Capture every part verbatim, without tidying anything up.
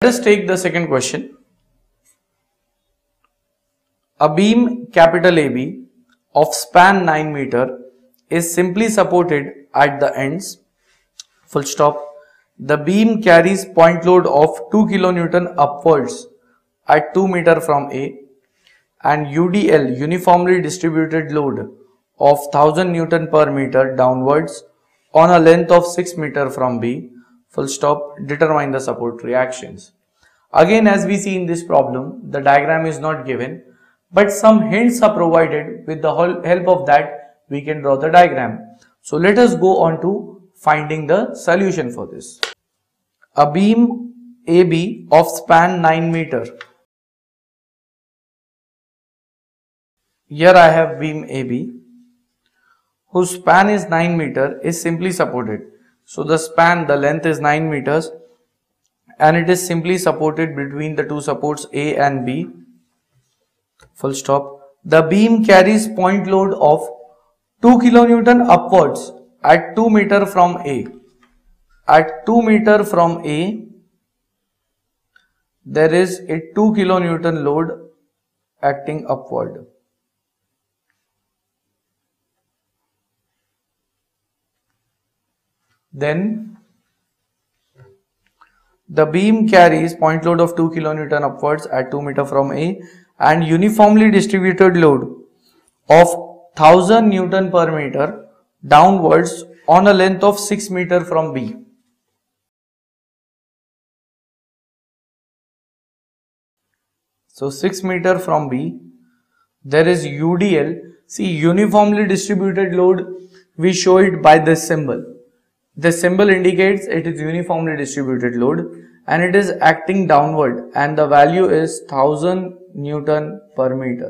Let us take the second question. A beam capital A B of span nine meter is simply supported at the ends. Full stop. The beam carries point load of two kilonewton upwards at two meter from A and U D L uniformly distributed load of one thousand newton per meter downwards on a length of six meter from B. Full stop. Determine the support reactions. Again, as we see in this problem, the diagram is not given, but some hints are provided. With the help of that, we can draw the diagram. So let us go on to finding the solution for this. A beam A B of span nine meter. Here I have beam A B whose span is nine meter is simply supported. So the span, the length is nine meters and it is simply supported between the two supports A and B. Full stop. The beam carries point load of two kilonewton upwards at two meter from A. At two meter from A, there is a two kilonewton load acting upward. Then the beam carries point load of two kilonewton upwards at two meter from A and uniformly distributed load of one thousand newton per meter downwards on a length of six meter from B. So six meter from B, there is U D L. See, uniformly distributed load, we show it by this symbol. This symbol indicates it is uniformly distributed load and it is acting downward and the value is one thousand newton per meter.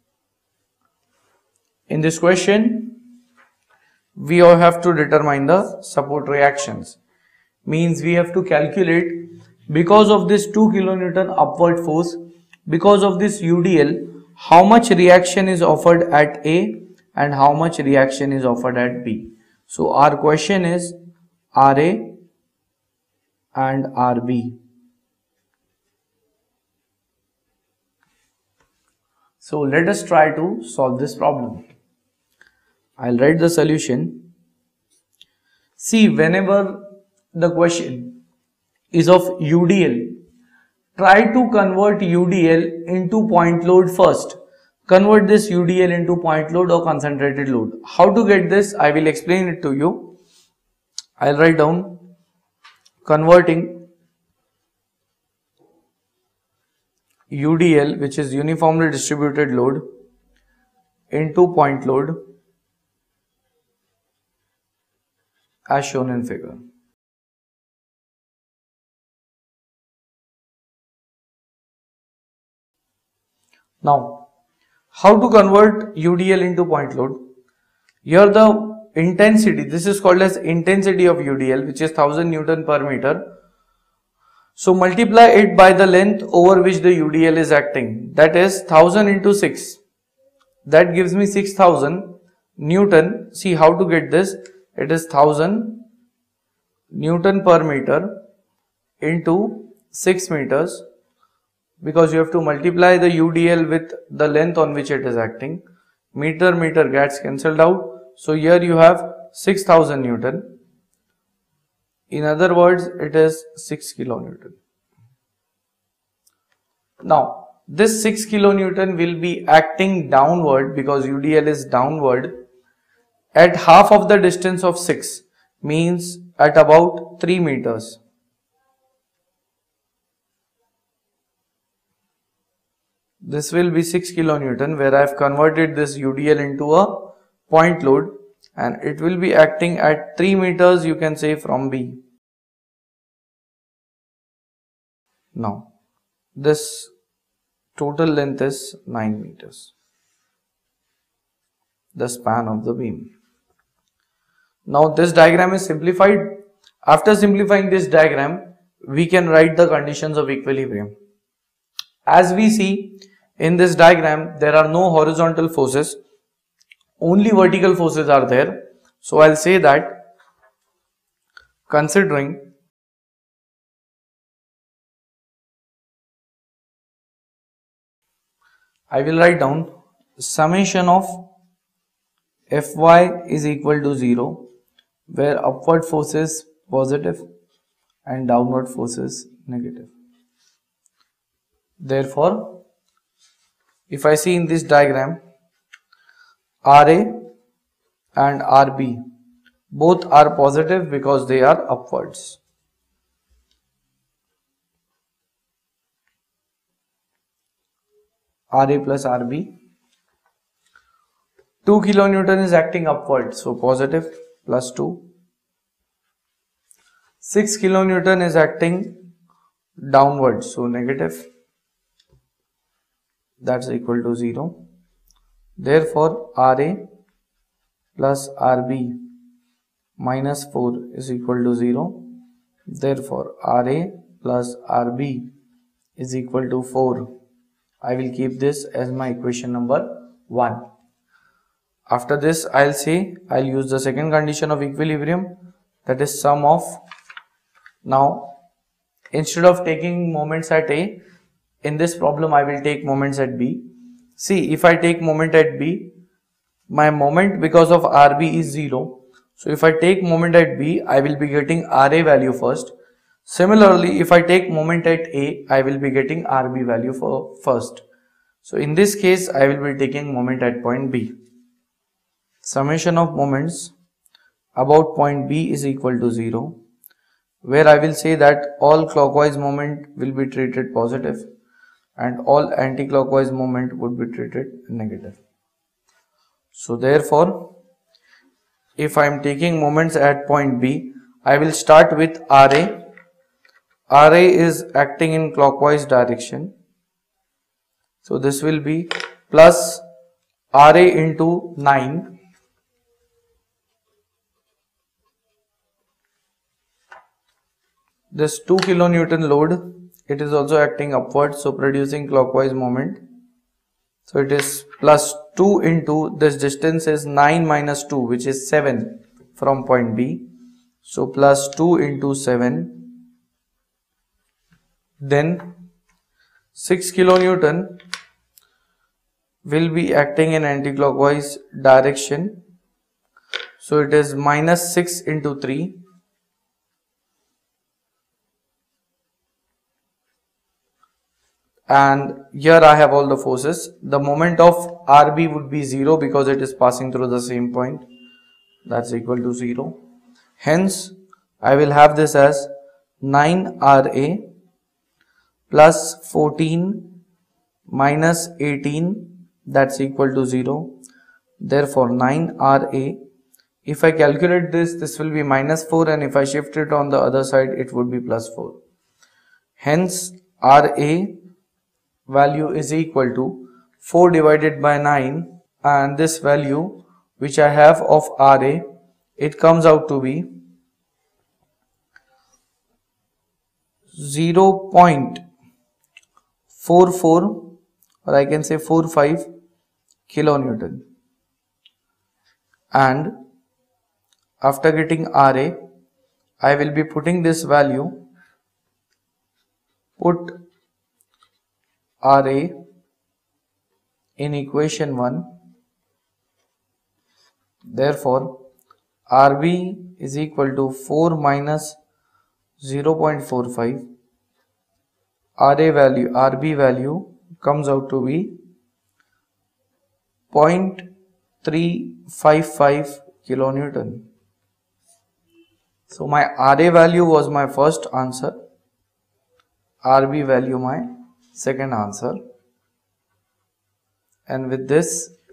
In this question, we all have to determine the support reactions. Means we have to calculate, because of this two kilonewton upward force, because of this U D L, how much reaction is offered at A and how much reaction is offered at B. So our question is R A and R B. So let us try to solve this problem. I'll write the solution. See, whenever the question is of U D L, try to convert U D L into point load first. Convert this U D L into point load or concentrated load. How to get this? I will explain it to you. I'll write down converting U D L, which is uniformly distributed load, into point load as shown in figure. Now, how to convert U D L into point load? Here the intensity, this is called as intensity of U D L, which is one thousand newton per meter. So multiply it by the length over which the U D L is acting, that is one thousand into six. That gives me six thousand newton. See how to get this? It is one thousand newton per meter into six meters, because you have to multiply the U D L with the length on which it is acting. Meter, meter gets cancelled out. So here you have six thousand newton. In other words, it is six kilonewton. Now, this six kilonewton will be acting downward because U D L is downward at half of the distance of six, means at about three meters. This will be six kilonewton, where I have converted this U D L into a point load and it will be acting at three meters, you can say, from B. Now, this total length is nine meters, the span of the beam. Now, this diagram is simplified. After simplifying this diagram, we can write the conditions of equilibrium. As we see in this diagram, there are no horizontal forces. Only vertical forces are there. So I'll say that considering I will write down summation of Fy is equal to zero, where upward force is positive and downward force is negative. Therefore, if I see in this diagram, R A and R B both are positive because they are upwards. R A plus R B. two kilonewton is acting upward, so positive, plus two. six kilonewton is acting downward, so negative. That's equal to zero. Therefore, R A plus R B minus four is equal to zero. Therefore, R A plus R B is equal to four. I will keep this as my equation number one. After this, I'll say I'll use the second condition of equilibrium, that is sum of. Now, instead of taking moments at A, in this problem I will take moments at B. See, if I take moment at B, my moment because of R B is zero. So if I take moment at B, I will be getting R A value first. Similarly, if I take moment at A, I will be getting R B value for first. So in this case, I will be taking moment at point B. Summation of moments about point B is equal to zero, where I will say that all clockwise moment will be treated positive and all anti-clockwise moment would be treated negative. So therefore, if I am taking moments at point B, I will start with R A. R A is acting in clockwise direction. So this will be plus R A into nine. This two kilonewton load, it is also acting upward, so producing clockwise moment. So it is plus two into this distance is nine minus two, which is seven from point B. So plus two into seven. Then six kilonewton will be acting in anti-clockwise direction. So it is minus six into three. And here I have all the forces. The moment of R B would be zero because it is passing through the same point. That's equal to zero. Hence, I will have this as nine R A plus fourteen minus eighteen, that's equal to zero. Therefore, nine R A, if I calculate this, this will be minus four, and if I shift it on the other side, it would be plus four. Hence, R A value is equal to four divided by nine, and this value which I have of R A, it comes out to be zero point four four, or I can say forty-five kilonewton. And after getting R A, I will be putting this value, put R A in equation one. Therefore, R B is equal to four minus zero point four five. R A value, R B value comes out to be zero point three five five kilonewton. So my R A value was my first answer, R B value my second answer, and with this